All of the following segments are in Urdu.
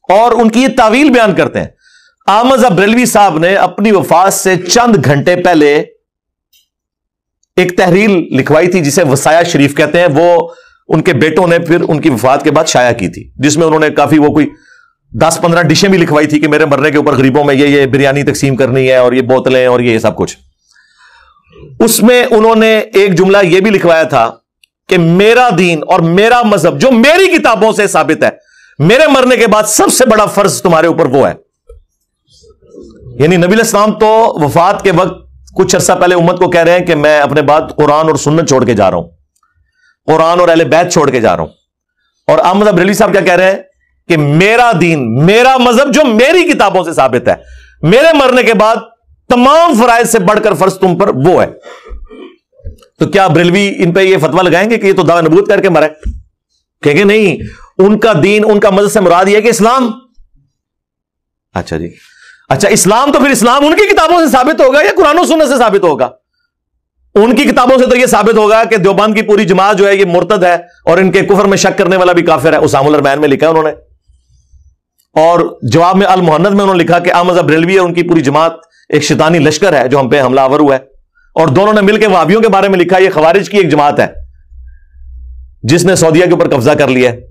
اور ان کی یہ تعویل بیان کرتے ہیں. احمد رضا بریلوی صاحب نے اپنی وفات سے چند گھنٹے پہلے ایک تحریر لکھوائی تھی جسے وصایا شریف کہتے ہیں. وہ ان کے بیٹوں نے پھر ان کی وفات کے بعد شائع کی تھی، جس میں انہوں نے کافی وہ کوئی 10-15 ڈشیں بھی لکھوائی تھی کہ میرے مرنے کے اوپر غریبوں میں یہ بریانی تقسیم کرنی ہے اور یہ بوتلیں اور یہ سب کچھ. اس میں انہوں نے ایک جملہ یہ بھی لکھوایا تھا کہ میرا دین اور میرا مذہب جو میری کتابوں سے ثابت ہے، میرے مرنے کے بعد سب سے بڑا فرض تمہارے اوپر وہ ہے. یعنی نبی علیہ السلام تو وفات کے وقت کچھ عرصہ پہلے امت کو کہہ رہے ہیں کہ میں اپنے بعد قرآن اور سنت چھوڑ کے جا رہا ہوں، قرآن اور اہل بیت چھوڑ کے جا رہا ہوں. اور احمد بریلوی صاحب کیا کہہ رہے ہیں کہ میرا دین، میرا مذہب جو میری کتابوں سے ثابت ہے، میرے مرنے کے بعد تمام فرائض سے بڑھ کر فرض تم پر وہ ہے. تو کیا بریلوی ان پہ یہ فتویٰ لگائیں گے کہ یہ تو دعوی نبوت کر کے مرے؟ کہیں گے نہیں، ان کا دین، ان کا مذہب سے مراد یہ ہے کہ اسلام. اچھا جی، اچھا اسلام تو پھر اسلام ان کی کتابوں سے ثابت ہوگا یا قرآن و سنت سے ثابت ہوگا؟ ان کی کتابوں سے تو یہ ثابت ہوگا کہ دیوبند کی پوری جماعت جو ہے یہ مرتد ہے اور ان کے کفر میں شک کرنے والا بھی کافر ہے. اسام الرحمن میں لکھا انہوں نے، اور جواب میں المحند میں انہوں نے لکھا کہ احمد بریلوی اور ان کی پوری جماعت ایک شیطانی لشکر ہے جو ہم پہ حملہ آور ہوا ہے. اور دونوں نے مل کے وہابیوں کے بارے میں لکھا یہ خوارج کی ایک جماعت ہے جس نے سعودیہ کے اوپر قبضہ کر لیا ہے.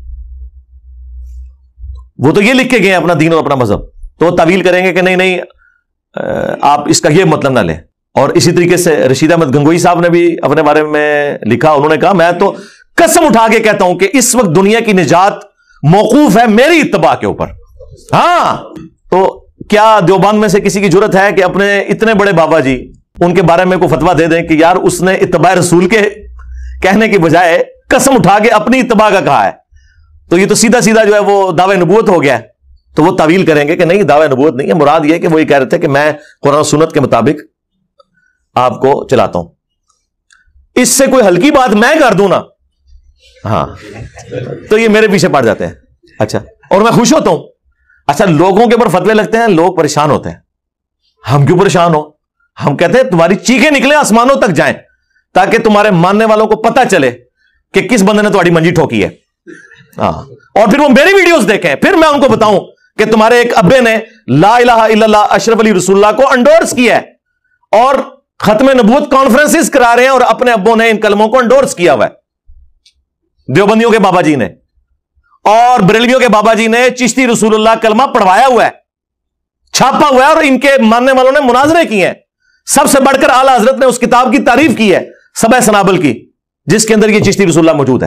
وہ تو یہ لکھ کے گئے ہیں اپنا دین اور اپنا مذہب، تو تعویل کریں گے کہ نہیں نہیں آپ اس کا یہ مطلب نہ لیں. اور اسی طریقے سے رشید احمد گنگوئی صاحب نے بھی اپنے بارے میں لکھا، انہوں نے کہا میں تو قسم اٹھا کے کہتا ہوں کہ اس وقت دنیا کی نجات موقوف ہے میری اتباع کے اوپر. ہاں، تو کیا دیوبند میں سے کسی کی جرت ہے کہ اپنے اتنے بڑے بابا جی ان کے بارے میں کوئی فتویٰ دے دیں کہ یار اس نے اتباع رسول کے کہنے کی بجائے قسم اٹھا کے اپنی اتباع کا کہا ہے؟ تو یہ تو سیدھا سیدھا جو ہے وہ دعوی نبوت ہو گیا ہے. تو وہ تعویل کریں گے کہ نہیں دعوی نبوت نہیں ہے، مراد یہ کہ وہ یہ کہہ رہے تھے کہ میں قرآن و سنت کے مطابق آپ کو چلاتا ہوں. اس سے کوئی ہلکی بات میں کر دوں نا، ہاں تو یہ میرے پیچھے پڑ جاتے ہیں. اچھا، اور میں خوش ہوتا ہوں. اچھا، لوگوں کے اوپر فتوے لگتے ہیں، لوگ پریشان ہوتے ہیں. ہم کیوں پریشان ہو؟ ہم کہتے ہیں تمہاری چیخیں نکلیں آسمانوں تک جائیں تاکہ تمہارے ماننے والوں کو پتہ چلے کہ کس بندے نے تمہاری منجی ٹھوکی ہے. ہاں، اور پھر وہ میری ویڈیوز دیکھیں، پھر میں ان کو بتاؤں کہ تمہارے ایک ابے نے لا الہ الا اللہ اشرف علی رسول اللہ کو انڈورس کیا ہے اور ختم نبوت کانفرنسز کرا رہے ہیں اور اپنے ابوں نے ان کلموں کو انڈورس کیا ہوا ہے. دیوبندیوں کے بابا جی نے اور بریلویوں کے بابا جی نے چشتی رسول اللہ کلمہ پڑھوایا ہوا ہے، چھاپا ہوا ہے، اور ان کے ماننے والوں نے مناظرے کیے ہیں. سب سے بڑھ کر اعلیٰ حضرت نے اس کتاب کی تعریف کی ہے سبع سنابل کی، جس کے اندر یہ چشتی رسول اللہ موجود ہے.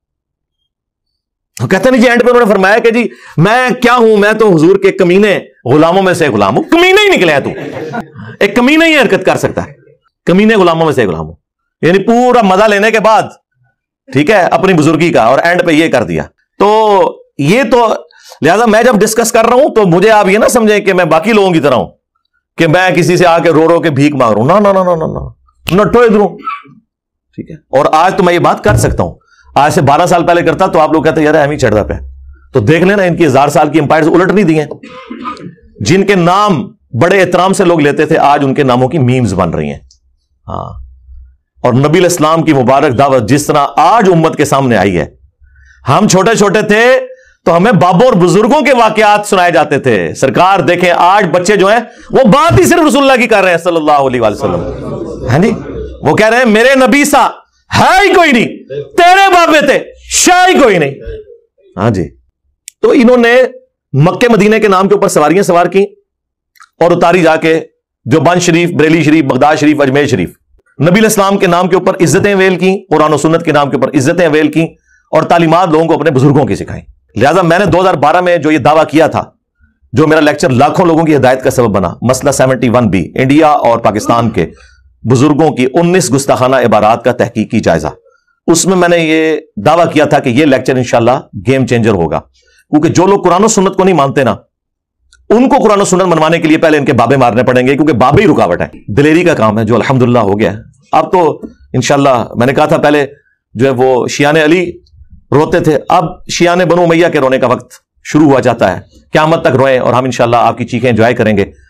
کہتے نہیں جی اینڈ پہ انہوں نے فرمایا کہ جی میں کیا ہوں، میں تو حضور کے کمینے غلاموں میں سے غلام ہوں. کمینے ہی نکلے ہیں تو ایک کمینے ہی حرکت کر سکتا ہے، کمینے غلاموں میں سے غلام ہوں. یعنی پورا مزہ لینے کے بعد ٹھیک ہے اپنی بزرگی کا، اور اینڈ پہ یہ کر دیا. تو یہ تو لہذا میں جب ڈسکس کر رہا ہوں تو مجھے آپ یہ نہ سمجھیں کہ میں باقی لوگوں کی طرح ہوں کہ میں کسی سے آ کے رو کے بھیک مانگ رہا ہوں. نٹو ادھر ہوں، ٹھیک ہے. اور آج تو میں یہ بات کر سکتا ہوں، آج سے 12 سال پہلے کرتا تو آپ لوگ کہتے یار ہم ہی چڑھ رہا پہ. تو دیکھ لینا ان کی 1000 سال کی امپائرز الٹ نہیں دی ہیں. جن کے نام بڑے احترام سے لوگ لیتے تھے آج ان کے ناموں کی میمز بن رہی ہیں. ہاں، اور نبی علیہ السلام کی مبارک دعوت جس طرح آج امت کے سامنے آئی ہے. ہم چھوٹے چھوٹے تھے تو ہمیں بابوں اور بزرگوں کے واقعات سنائے جاتے تھے. سرکار دیکھیں آج بچے جو ہیں وہ بات ہی صرف رسول اللہ کی کر رہے ہیں صلی اللہ علیہ وسلم. ہاں جی، وہ کہہ رہے ہیں میرے نبی سا ہے ہی کوئی نہیں، تیرے بابے تھے شاہ ہی کوئی نہیں. ہاں جی، تو انہوں نے مکے مدینے کے نام کے اوپر سواریاں سوار کی اور اتاری جا کے دیوبند شریف، بریلی شریف، بغداد شریف، اجمیر شریف. نبی علیہ السلام کے نام کے اوپر عزتیں ویل کی، قرآن و سنت کے نام کے اوپر عزتیں ویل کی، اور تعلیمات لوگوں کو اپنے بزرگوں کی سکھائیں. لہذا میں نے 2012 میں جو یہ دعویٰ کیا تھا، جو میرا لیکچر لاکھوں لوگوں کی ہدایت کا سبب بنا، مسئلہ 71B، انڈیا اور پاکستان کے بزرگوں کی 19 گستاخانہ عبارات کا تحقیقی جائزہ، اس میں نے یہ دعویٰ کیا تھا کہ یہ لیکچر انشاءاللہ گیم چینجر ہوگا. کیونکہ جو لوگ قرآن و سنت کو نہیں مانتے نا، ان کو قرآن و سنت منوانے کے لیے پہلے ان کے بابے مارنے پڑیں گے، کیونکہ بابے ہی رکاوٹ ہے. دلیری کا کام ہے جو الحمدللہ ہو گیا ہے. اب تو انشاءاللہ میں نے کہا تھا پہلے جو ہے وہ شیعان علی روتے تھے، اب شیعان بنو امیہ کے رونے کا وقت شروع ہوا جاتا ہے. قیامت تک روئیں اور ہم انشاءاللہ آپ کی چیخیں انجوائے کریں گے.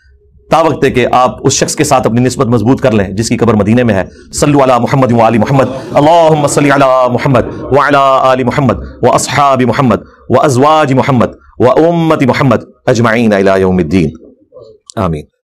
تا وقت ہے کہ آپ اس شخص کے ساتھ اپنی نسبت مضبوط کر لیں جس کی قبر مدینے میں ہے. صلو علی محمد و آل محمد. اللہم صلی علی محمد وعلی آل محمد واصحاب محمد وازواج محمد وامت محمد اجمعین الی یوم الدین. آمین.